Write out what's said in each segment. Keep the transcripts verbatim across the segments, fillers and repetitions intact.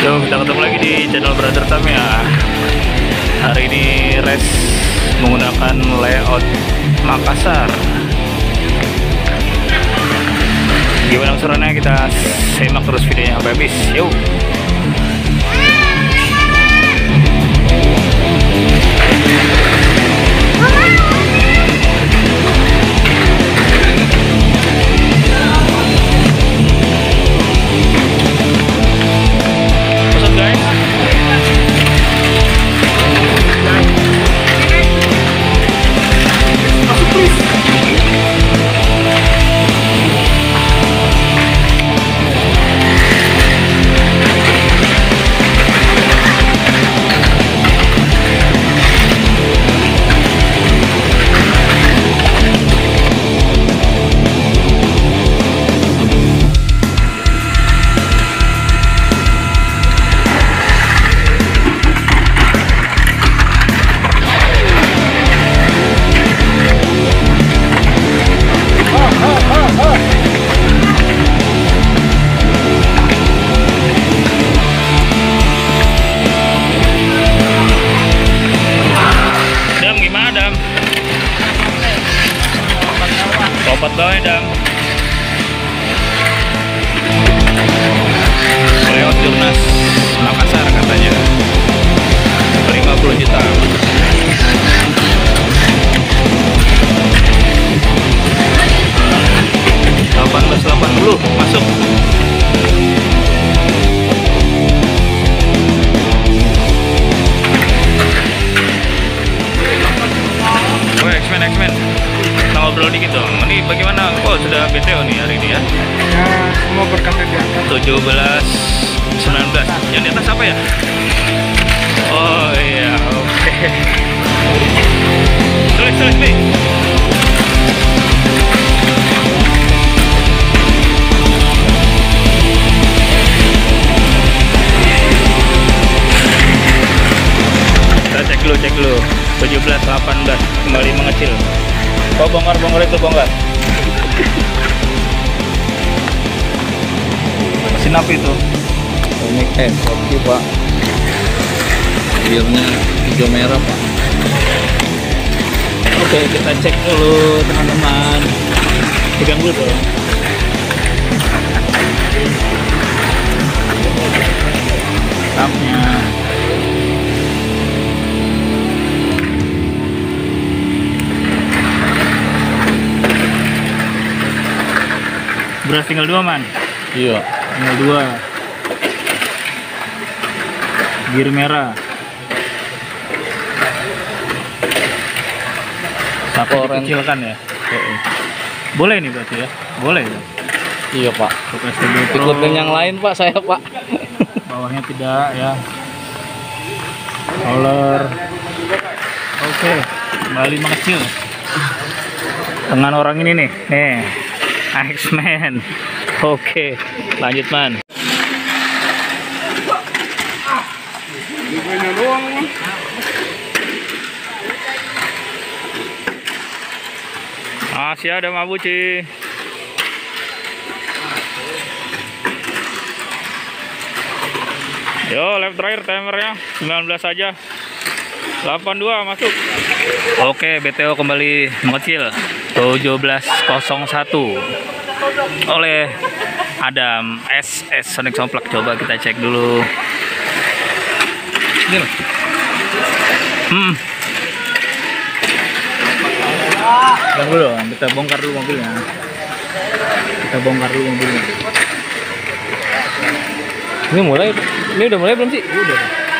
Yo, kita ketemu lagi di channel Brother Tamiya. Hari ini race menggunakan layout Makassar. Gimana keseruannya, kita simak terus videonya sampai habis. Yuk. Lompat bawah dam. Layout Jurnas Makassar katanya lima puluh juta. delapan belas delapan puluh masuk. Oh, X-Men X-Men. Kita ngobrol dikit dong. Ini bagaimana? Oh, sudah B T O nih hari ini ya? Ya, semua berkat di atas. tujuh belas sembilan belas. Yang di atas apa ya? Oh iya, oke. Okay. Tulis, tulis, nih. Kita cek dulu, cek dulu. tujuh belas delapan belas kembali mengecil. Oh, bongkar, bongkar itu bongkar. Mesin apa itu? Ini kayak kopi pak, biarnya hijau merah pak. Oke, kita cek dulu teman-teman. Pegang dulu dong. Tapnya. Beras tinggal dua man. Iya. Tinggal dua. Gear merah. Satu dikecilkan ya. Boleh nih berarti ya. Boleh ya. Iya pak. Ikutin yang lain pak, saya pak. Bawahnya tidak ya. Roller. Oke. Kembali mengecil. Dengan orang ini nih. Nih. X-Men. Oke, lanjut man. Masih ada mabuci. Yo, left terakhir timernya sembilan belas saja. delapan puluh dua masuk. Oke, B T O kembali mengecil. tujuh belas nol satu oleh Adam S S Sonic Somplak. Coba kita cek dulu. Ini mas. Hmm. Yang dulu, kita bongkar dulu mobilnya. Kita bongkar dulu mobilnya. Ini mulai, ini udah mulai belum sih? Udah.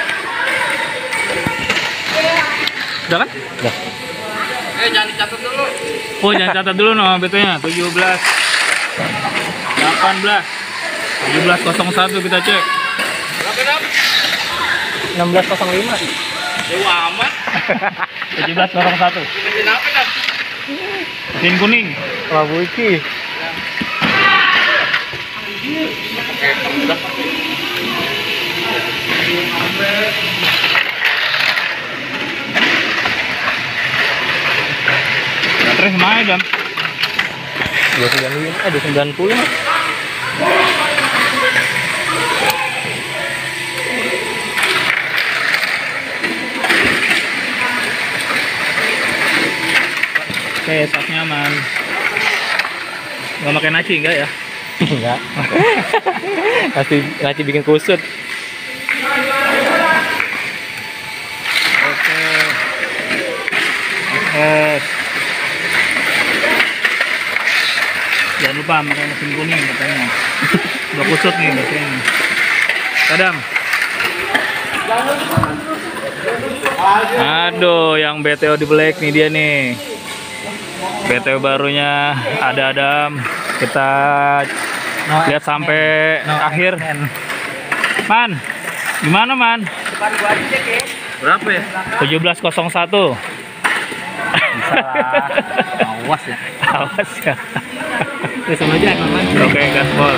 Udah kan? Udah. Eh, jangan dicatat dulu. Oh, jangan catat dulu no B T-nya. tujuh belas delapan belas tujuh belas nol satu kita cek. Berapa dam? enam belas nol lima. Dewa amat. tujuh belas nol satu. Mesin apa dam? Mesin kuning. Mabuci. Baterai semua jam. dua sembilan puluh, eh dua sembilan puluh mas. Oke, saknya aman. Nggak pakai naci enggak ya? Enggak. Pasti nanti bikin kusut. Oke. Yes. Jangan lupa pakai mesin kuning katanya. Udah kusut nih mesin. Kadam. Aduh, yang B T O di Black nih dia nih. B T O barunya ada Adam. Kita lihat sampai akhir. Man, gimana Man? Berapa ya? tujuh belas nol satu. Bisa lah. Awas ya. Awas ya. Terus sama aja aman. Oke, gaspol.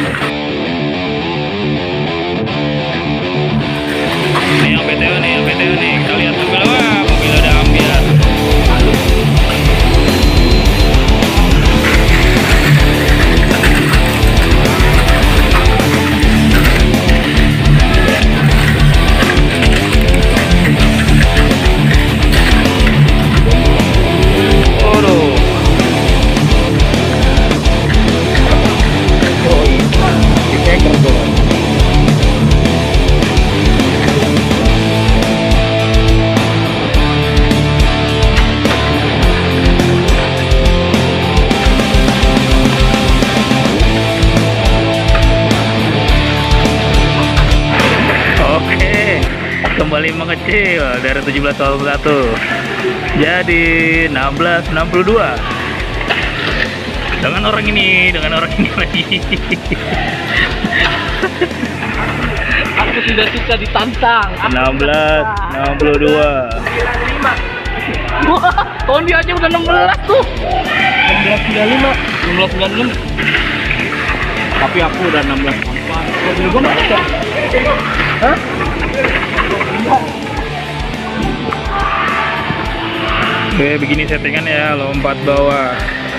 Ini yang B T O nih, yang B T O nih. Kita lihat mobil, wah mobil udah ambiar. Kembali mengecil dari tujuh belas nol satu jadi enam belas enam puluh dua dengan orang ini, dengan orang ini lagi. Aku tidak suka ditantang. enam belas enam puluh dua. Wah, Tony aja udah enam belas tuh. enam belas sembilan puluh lima. enam belas sembilan puluh enam. Tapi aku udah enam belas empat. Mobil gua mana ya? Hah? Oke, begini settingan ya, lompat bawah.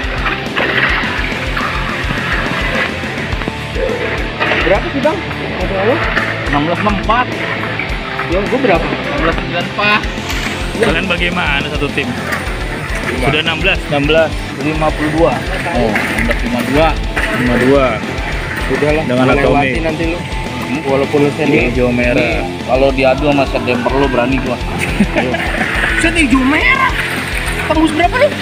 Berapa sih bang? enam belas enam puluh empat. Ya gua berapa? enam belas sembilan puluh empat. Kalian bagaimana satu tim? Sudah enam belas enam belas lima puluh dua. Oh, enam belas lima puluh dua. lima puluh dua. Udahlah, dengan Atomi nanti lu. Hmm? Walaupun sini hijau merah. Kalau diadu sama set damper lu berani gua. Ayo. Set hijau merah. Tembus berapa lu?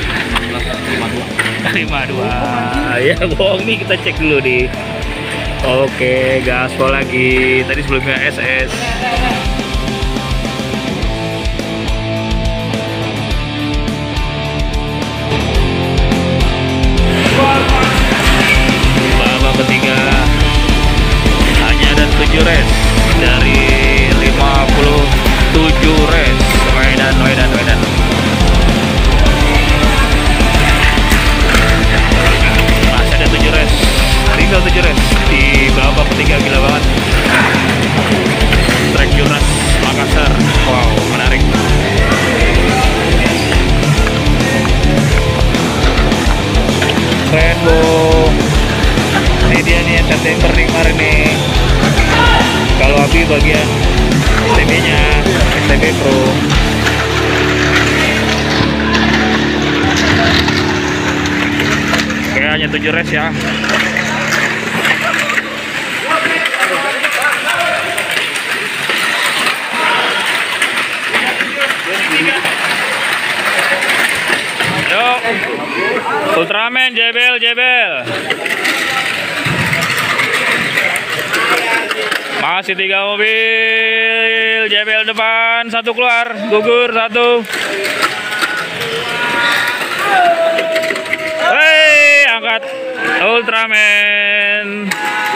lima puluh dua. Ya bohong nih, kita cek dulu nih. Oke, gaspol lagi. Tadi sebelumnya S S. Babak ketiga hanya ada tujuh race dari lima puluh tujuh race. Wedan, wedan, wedan. Masih ada tujuh race, tinggal tujuh race di babak ketiga. Gila banget. Track Jurnas Makassar. Wow, menarik. Rainbow. Ini dia nih yang September nih kemarin nih. Kalau Abi bagian S T B-nya, S T B Pro. Oke, hanya tujuh race ya. Yuk, Ultraman, Jebel, Jebel. Masih tiga mobil, Jebel depan, satu keluar, gugur satu. Hei, angkat Ultraman.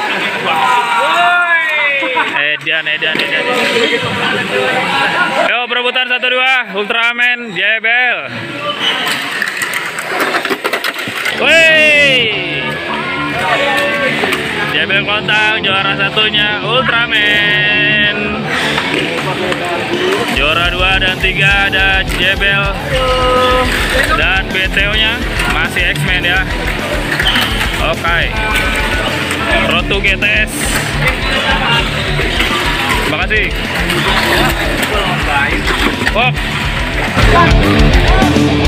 Edan, edan, edan. Yo, perebutan satu dua, Ultraman, Jebel. Woi, Jebel kontak, juara satunya Ultraman. Juara dua dan tiga ada Jebel. Dan B T O-nya masih X-Men ya. Oke. Okay. Roto G T S. Terima kasih. Wow.